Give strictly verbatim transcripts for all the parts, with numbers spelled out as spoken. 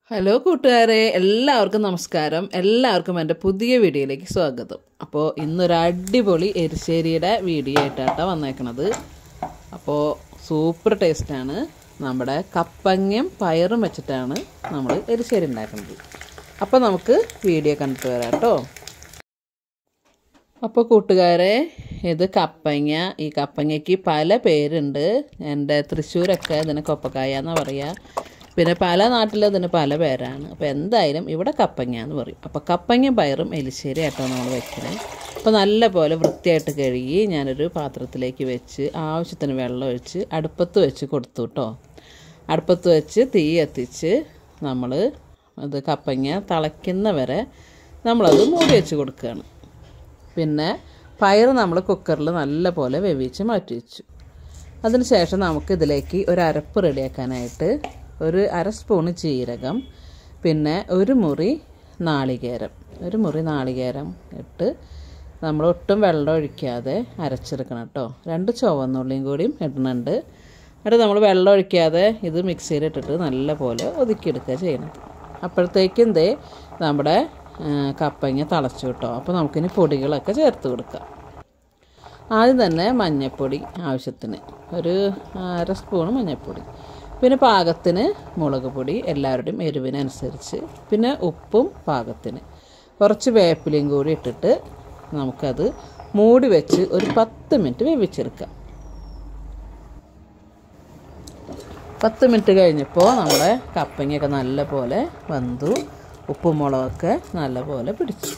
Hello കൂട്ടുകാരെ, എല്ലാവർക്കും നമസ്കാരം. എല്ലാവർക്കും എൻ്റെ പുതിയ വീഡിയോയിലേക്ക് സ്വാഗതം. അപ്പോൾ ഇന്നൊരു അടിപൊളി എരിശ്ശേരിയുടെ വീഡിയോ ആയിട്ടാണ് വന്നേക്കണത്. അപ്പോൾ സൂപ്പർ ടേസ്റ്റാണ്. നമ്മുടെ കപ്പങ്ങയും പയറും വെച്ചിട്ടാണ് നമ്മൾ എരിശ്ശേരി ഉണ്ടാക്കുന്നത്. അപ്പോൾ നമുക്ക് വീഡിയോ കണ്ടിട്ട് വരാം കേട്ടോ. അപ്പോൾ കൂട്ടുകാരെ, ഇത് കപ്പങ്ങ. ഈ കപ്പങ്ങയ്ക്ക് പല പേരുണ്ട്. എൻ്റെ തൃശ്ശൂരൊക്കെ ഇതിന് കൊപ്പക്കായ എന്നാണ് പറയുക. പിന്നെ പല നാട്ടിലും ഇതിന് പല പേരാണ്. അപ്പോൾ എന്തായാലും ഇവിടെ കപ്പങ്ങ എന്ന് പറയും. അപ്പോൾ കപ്പങ്ങയും പയറും എലിശ്ശേരി ആയിട്ടാണ് നമ്മൾ വെക്കുന്നത്. അപ്പോൾ നല്ല പോലെ വൃത്തിയായിട്ട് കഴുകി ഞാനൊരു പാത്രത്തിലേക്ക് വെച്ച് ആവശ്യത്തിന് വെള്ളം ഒഴിച്ച് അടുപ്പത്ത് വെച്ച് കൊടുത്തു കേട്ടോ. അടുപ്പത്ത് വെച്ച് തീ കത്തിച്ച് നമ്മൾ അത് കപ്പങ്ങ തിളയ്ക്കുന്ന വരെ നമ്മളത് മൂടി വെച്ച് കൊടുക്കുകയാണ്. പിന്നെ പയർ നമ്മൾ കുക്കറിൽ നല്ല പോലെ വേവിച്ച് മാറ്റി വെച്ചു. അതിന് ശേഷം നമുക്ക് ഇതിലേക്ക് ഒരു അരപ്പ് റെഡിയാക്കാനായിട്ട് ഒരു അര സ്പൂണ് ജീരകം, പിന്നെ ഒരു മുറി നാളികേരം ഒരു മുറി നാളികേരം ഇട്ട് നമ്മൾ ഒട്ടും വെള്ളം ഒഴിക്കാതെ അരച്ചെടുക്കണം കേട്ടോ. രണ്ട് ചുവന്നുള്ളിയും കൂടിയും ഇടുന്നുണ്ട്. എന്നിട്ട് നമ്മൾ വെള്ളം ഒഴിക്കാതെ ഇത് മിക്സിയിലിട്ടിട്ട് നല്ല പോലെ ഒതുക്കിയെടുക്കുക ചെയ്യണം. അപ്പോഴത്തേക്കും ദേ നമ്മുടെ കപ്പങ്ങ തിളച്ചു കേട്ടോ. അപ്പോൾ നമുക്കിനി പൊടികളൊക്കെ ചേർത്ത് കൊടുക്കാം. ആദ്യം തന്നെ മഞ്ഞൾപ്പൊടി ആവശ്യത്തിന്, ഒരു അര സ്പൂണ് മഞ്ഞൾപ്പൊടി, പിന്നെ പാകത്തിന് മുളക് പൊടി എല്ലാവരുടെയും എരിവിനനുസരിച്ച്, പിന്നെ ഉപ്പും പാകത്തിന്, കുറച്ച് വേപ്പിലയും കൂടി ഇട്ടിട്ട് നമുക്കത് മൂടി വെച്ച് ഒരു പത്ത് മിനിറ്റ് വേവിച്ചെടുക്കാം. പത്ത് മിനിറ്റ് കഴിഞ്ഞപ്പോൾ നമ്മുടെ കപ്പങ്ങയൊക്കെ നല്ല പോലെ വെന്തു, ഉപ്പും മുളകൊക്കെ നല്ല പോലെ പിടിച്ചു.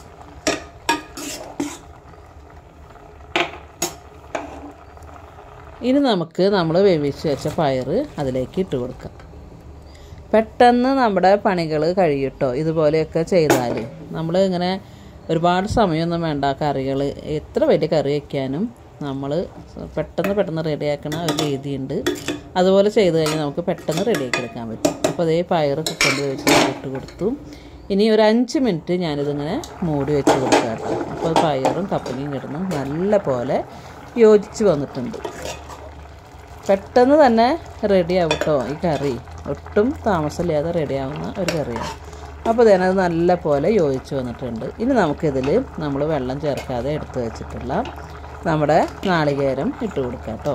ഇനി നമുക്ക് നമ്മൾ വേവിച്ച് വെച്ച പയർ അതിലേക്ക് ഇട്ട് കൊടുക്കാം. പെട്ടെന്ന് നമ്മുടെ പണികൾ കഴിയട്ടോ. ഇതുപോലെയൊക്കെ ചെയ്താൽ നമ്മൾ ഇങ്ങനെ ഒരുപാട് സമയമൊന്നും വേണ്ട. കറികൾ എത്ര വലിയ കറി വയ്ക്കാനും നമ്മൾ പെട്ടെന്ന് പെട്ടെന്ന് റെഡിയാക്കണ ഒരു രീതിയുണ്ട്. അതുപോലെ ചെയ്ത് കഴിഞ്ഞാൽ നമുക്ക് പെട്ടെന്ന് റെഡിയാക്കി എടുക്കാൻ പറ്റും. അപ്പോൾ അതേ പയർ കുക്കറിൽ വെച്ച് ഇട്ട് കൊടുത്തു. ഇനി ഒരു അഞ്ച് മിനിറ്റ് ഞാനിതിങ്ങനെ മൂടി വെച്ച് കൊടുക്കാം കേട്ടോ. അപ്പോൾ പയറും കപ്പങ്ങയും കിടന്ന് നല്ല പോലെ യോജിച്ച് വന്നിട്ടുണ്ട്. പെട്ടെന്ന് തന്നെ റെഡിയാവും കേട്ടോ ഈ കറി. ഒട്ടും താമസമില്ലാതെ റെഡിയാവുന്ന ഒരു കറിയാണ്. അപ്പോൾ തന്നെ അത് നല്ല പോലെ യോജിച്ച് വന്നിട്ടുണ്ട്. ഇനി നമുക്കിതിൽ നമ്മൾ വെള്ളം ചേർക്കാതെ എടുത്ത് വെച്ചിട്ടുള്ള നമ്മുടെ നാളികേരം ഇട്ട് കൊടുക്കാം കേട്ടോ.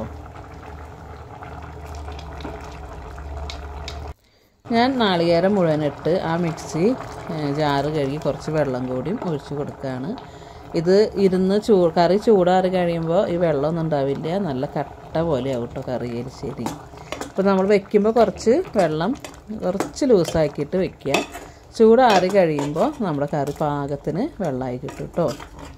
ഞാൻ നാളികേരം മുഴുവനിട്ട് ആ മിക്സി ജാറ് കഴുകി കുറച്ച് വെള്ളം കൂടിയും ഒഴിച്ച് കൊടുക്കുകയാണ്. ഇത് ഇരുന്ന് ചൂ കറി ചൂടാറി കഴിയുമ്പോൾ ഈ വെള്ളമൊന്നും ഉണ്ടാവില്ല. നല്ല കട്ട പോലെയാവും കേട്ടോ കറി എരിശ്ശേരി. അപ്പോൾ നമ്മൾ വെക്കുമ്പോൾ കുറച്ച് വെള്ളം കുറച്ച് ലൂസാക്കിയിട്ട് വെക്കുക. ചൂടാറി കഴിയുമ്പോൾ നമ്മുടെ കറി പാകത്തിന് വെള്ളമായി കിട്ടും കേട്ടോ.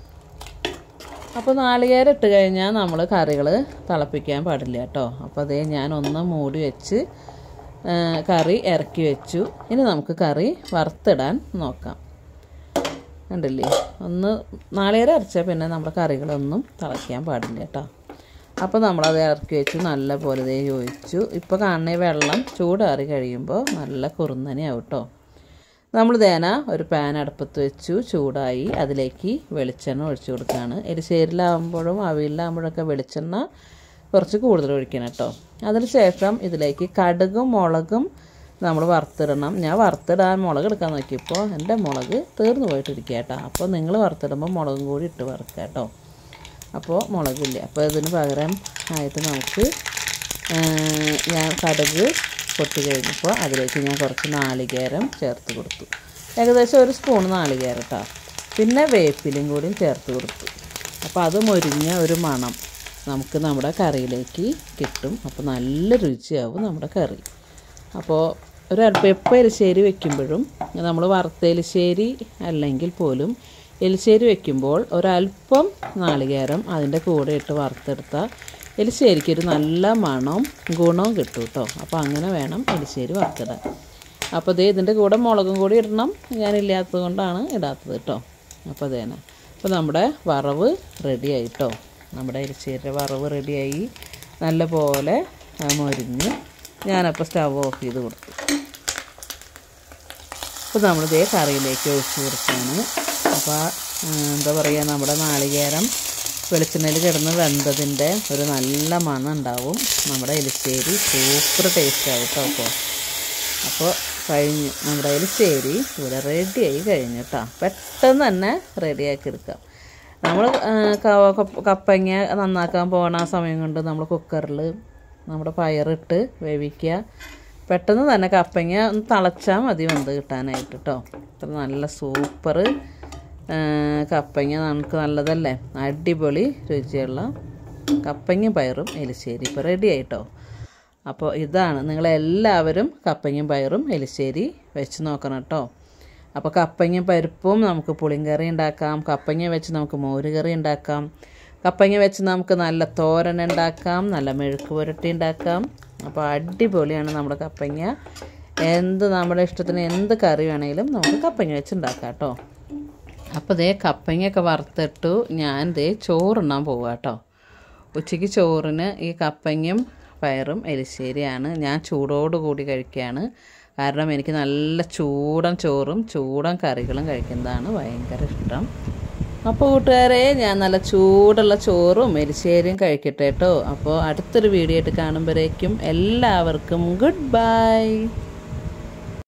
അപ്പോൾ നാളികേരം ഇട്ട് കഴിഞ്ഞാൽ നമ്മൾ കറികൾ തിളപ്പിക്കാൻ പാടില്ല കേട്ടോ. അപ്പോൾ അതേ ഞാൻ ഒന്ന് മൂടി വെച്ച് കറി ഇറക്കി വെച്ചു. ഇനി നമുക്ക് കറി വറുത്തിടാൻ നോക്കാം. ഉണ്ടല്ലേ, ഒന്ന് നാളികേരം അരച്ചാൽ പിന്നെ നമ്മുടെ കറികളൊന്നും തിളയ്ക്കാൻ പാടില്ല കേട്ടോ. അപ്പോൾ നമ്മളത് ഇറക്കി വെച്ചു, നല്ല പോലെ ദേ യോജിച്ചു. ഇപ്പോൾ കാണുന്ന വെള്ളം ചൂടാറി കഴിയുമ്പോൾ നല്ല കുറുന്നനെയാവും കേട്ടോ. നമ്മൾ തേന ഒരു പാൻ അടുപ്പത്ത് വെച്ചു, ചൂടായി. അതിലേക്ക് വെളിച്ചെണ്ണ ഒഴിച്ചു കൊടുക്കുകയാണ്. എരിശ്ശേരിയിലാകുമ്പോഴും അവിയലിലാകുമ്പോഴൊക്കെ വെളിച്ചെണ്ണ കുറച്ച് കൂടുതൽ ഒഴിക്കണം കേട്ടോ. അതിന് ശേഷം ഇതിലേക്ക് കടുകും മുളകും നമ്മൾ വറുത്തിടണം. ഞാൻ വറുത്തിടാൻ മുളക് എടുക്കാൻ നോക്കിയപ്പോൾ എൻ്റെ മുളക് തീർന്നു പോയിട്ടിരിക്കുക കേട്ടോ. അപ്പോൾ നിങ്ങൾ വറുത്തിടുമ്പോൾ മുളകും കൂടി ഇട്ട് വറുക്കുക കേട്ടോ. അപ്പോൾ മുളകില്ല. അപ്പോൾ ഇതിന് പകരം ആയിട്ട് നമുക്ക് ഞാൻ കടുക് പൊട്ടി കഴിഞ്ഞപ്പോൾ അതിലേക്ക് ഞാൻ കുറച്ച് നാളികേരം ചേർത്ത് കൊടുത്തു. ഏകദേശം ഒരു സ്പൂൺ നാളികേരം കേട്ടോ. പിന്നെ വേപ്പിലയും കൂടിയും ചേർത്ത് കൊടുത്തു. അപ്പോൾ അത് മൊരിഞ്ഞ ഒരു മണം നമുക്ക് നമ്മുടെ കറിയിലേക്ക് കിട്ടും. അപ്പോൾ നല്ല രുചിയാവും നമ്മുടെ കറി. അപ്പോൾ ഒരല്പം എപ്പോൾ എലിശ്ശേരി വെക്കുമ്പോഴും നമ്മൾ വറുത്ത എലിശ്ശേരി അല്ലെങ്കിൽ പോലും എലിശ്ശേരി വെക്കുമ്പോൾ ഒരല്പം നാളികേരം അതിൻ്റെ കൂടെ ഇട്ട് വറുത്തെടുത്താൽ എലിശ്ശേരിക്കൊരു നല്ല മണവും ഗുണവും കിട്ടും കേട്ടോ. അപ്പോൾ അങ്ങനെ വേണം എലിശ്ശേരി വറുത്തിടാൻ. അപ്പോൾ ദേ ഇതിൻ്റെ കൂടെ മുളകും കൂടി ഇടണം. ഞാനില്ലാത്തത് കൊണ്ടാണ് ഇടാത്തത് കേട്ടോ. അപ്പോൾ അതേനെ, അപ്പോൾ നമ്മുടെ വറവ് റെഡിയായി കേട്ടോ. നമ്മുടെ എലിശ്ശേരിയുടെ വറവ് റെഡിയായി, നല്ല പോലെ മൊരിഞ്ഞ്. ഞാനപ്പോൾ സ്റ്റവ് ഓഫ് ചെയ്ത് കൊടുത്തു. അപ്പോൾ നമ്മളിതേ കറിയിലേക്ക് ഒഴിച്ച് കൊടുക്കുകയാണ്. അപ്പോൾ എന്താ പറയുക, നമ്മുടെ നാളികേരം വെളിച്ചെണ്ണയിൽ കിടന്ന് വെന്തതിൻ്റെ ഒരു നല്ല മണം ഉണ്ടാവും. നമ്മുടെ എലിശ്ശേരി സൂപ്പർ ടേസ്റ്റ് ആവും കേട്ടോ. അപ്പോൾ അപ്പോൾ കഴിഞ്ഞു. നമ്മുടെ എലിശ്ശേരി ഇവിടെ റെഡിയായി കഴിഞ്ഞു കേട്ടോ. പെട്ടെന്ന് തന്നെ റെഡിയാക്കി എടുക്കാം. നമ്മൾ കപ്പങ്ങ നന്നാക്കാൻ പോകുന്ന ആ സമയം കൊണ്ട് നമ്മൾ കുക്കറിൽ നമ്മുടെ പയറിട്ട് വേവിക്കുക. പെട്ടെന്ന് തന്നെ കപ്പങ്ങ ഒന്ന് തിളച്ചാൽ മതി വെന്ത് കിട്ടാനായിട്ട് കേട്ടോ. അത്ര നല്ല സൂപ്പർ കപ്പങ്ങ നമുക്ക് നല്ലതല്ലേ, അടിപൊളി രുചിയുള്ള കപ്പങ്ങയും പയറും എലിശ്ശേരി ഇപ്പോൾ റെഡി ആയിട്ടോ. അപ്പോൾ ഇതാണ്, നിങ്ങളെല്ലാവരും കപ്പങ്ങയും പയറും എലിശ്ശേരി വെച്ച് നോക്കണം കേട്ടോ. അപ്പോൾ കപ്പങ്ങയും പരിപ്പും നമുക്ക് പുളിങ്കറി ഉണ്ടാക്കാം, കപ്പങ്ങ വെച്ച് നമുക്ക് മോരുകറി ഉണ്ടാക്കാം, കപ്പങ്ങ വെച്ച് നമുക്ക് നല്ല തോരൻ ഉണ്ടാക്കാം, നല്ല മെഴുക്ക് പുരട്ടി ഉണ്ടാക്കാം. അപ്പോൾ അടിപൊളിയാണ് നമ്മുടെ കപ്പങ്ങ. എന്ത് നമ്മുടെ ഇഷ്ടത്തിന് എന്ത് കറി വേണമെങ്കിലും നമുക്ക് കപ്പങ്ങ വെച്ച് ഉണ്ടാക്കാം കേട്ടോ. അപ്പോൾ ദേ കപ്പങ്ങയൊക്കെ വറുത്തിട്ടു. ഞാൻ ദേ ചോറുണ്ണാൻ പോവുക കേട്ടോ. ഉച്ചയ്ക്ക് ചോറിന് ഈ കപ്പങ്ങയും പയറും എലിശ്ശേരിയാണ് ഞാൻ ചൂടോടുകൂടി കഴിക്കുകയാണ്. കാരണം എനിക്ക് നല്ല ചൂടൻ ചോറും ചൂടൻ കറികളും കഴിക്കുന്നതാണ് ഭയങ്കര ഇഷ്ടം. അപ്പോൾ കൂട്ടുകാരെ, ഞാൻ നല്ല ചൂടുള്ള ചോറും എലിശ്ശേരിയും കഴിക്കട്ടെ കേട്ടോ. അപ്പോൾ അടുത്തൊരു വീഡിയോ ആയിട്ട് കാണുമ്പോഴേക്കും എല്ലാവർക്കും ഗുഡ് ബൈ.